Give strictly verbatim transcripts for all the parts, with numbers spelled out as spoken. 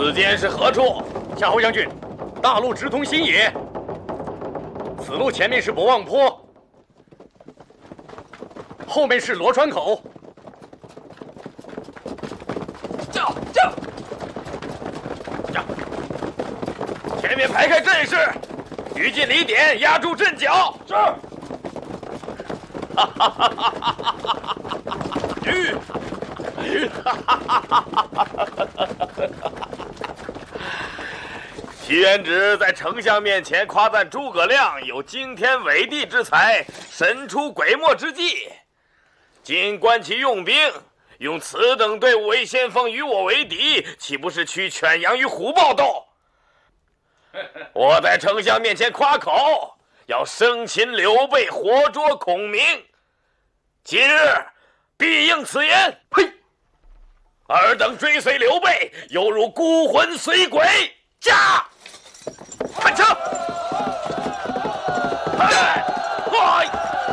此间是何处？夏侯将军，大路直通新野，此路前面是博望坡，后面是罗川口。叫叫叫！前面排开阵势，于禁离点，压住阵脚。是。哈哈哈哈哈哈哈哈！吁！哈哈哈哈哈哈！齐元直在丞相面前夸赞诸葛亮有惊天伟地之才，神出鬼没之计。今观其用兵，用此等队伍为先锋，与我为敌，岂不是驱犬羊与虎豹斗？我在丞相面前夸口，要生擒刘备，活捉孔明。今日必应此言。呸！尔等追随刘备，犹如孤魂随鬼。驾！看枪！哎！哎！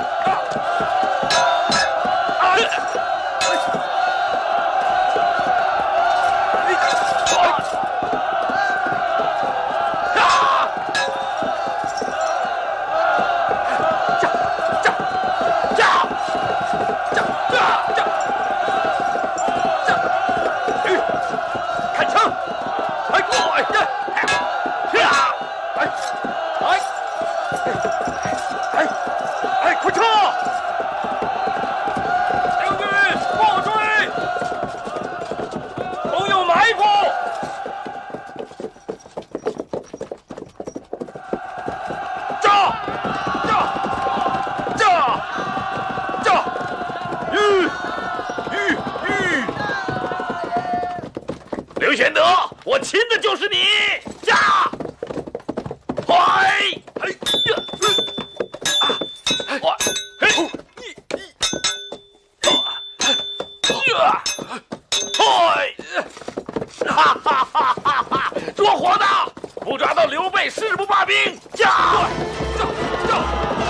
刘玄德，我擒的就是你！驾！嗨！哎呀！啊！我嘿！呀！嗨！哈哈哈哈哈！捉活的，不抓到刘备誓不罢兵！驾！驾！驾！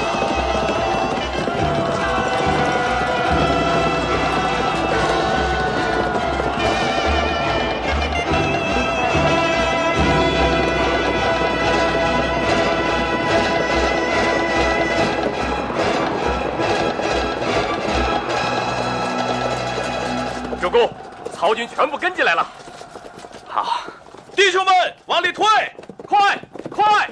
主公，曹军全部跟进来了。好，弟兄们，往里退！快快！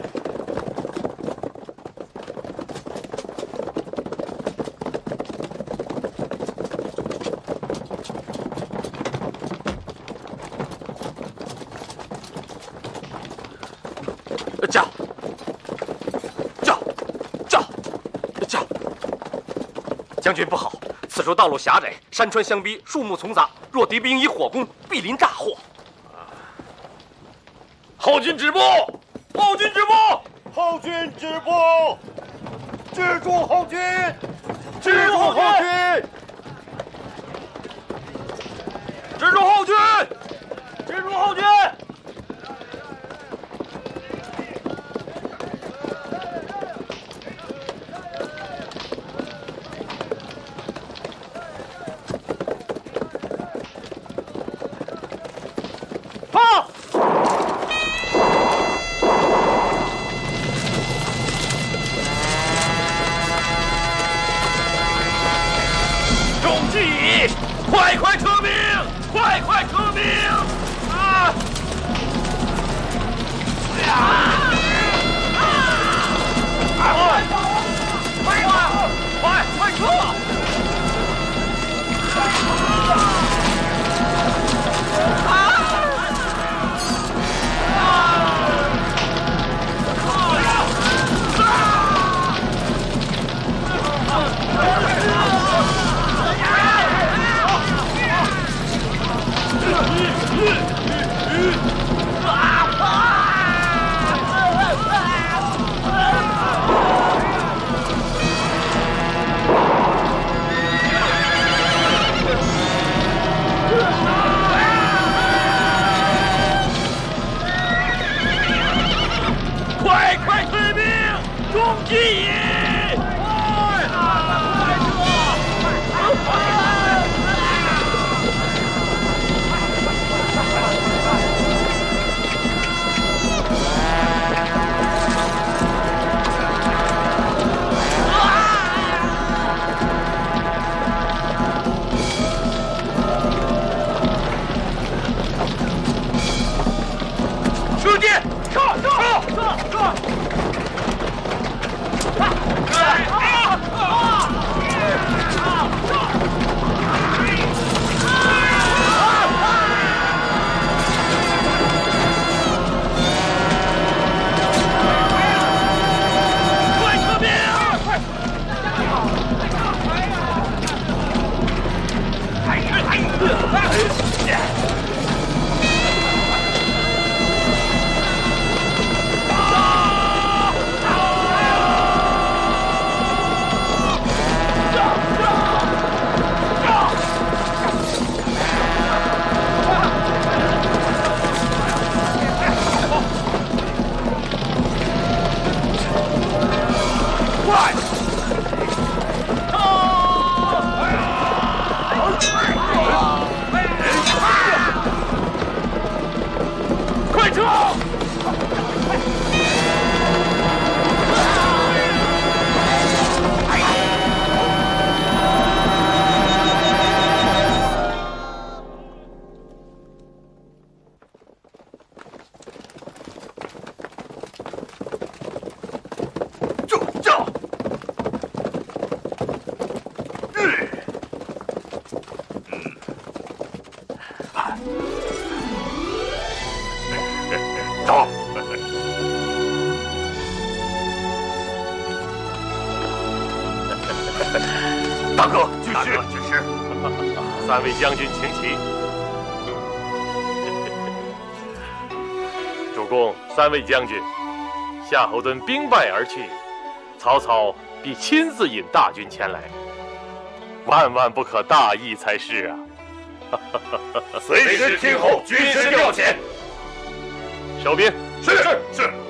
叫叫叫叫！将军不好！此处道路狭窄，山川相逼，树木丛杂。若敌兵以火攻，必临大祸。后军止步！后军止步！后军止步！制住后军！制住后军！制住后军！制住后军！快快撤兵！快快撤兵！啊！呀！快！快快快撤！快快退兵！攻击也！ 大哥， 军师， 军师， 三位将军请起。主公，三位将军，夏侯惇兵败而去，曹操必亲自引大军前来，万万不可大意才是啊！ 随时听候军师调遣。 收兵。 是是是。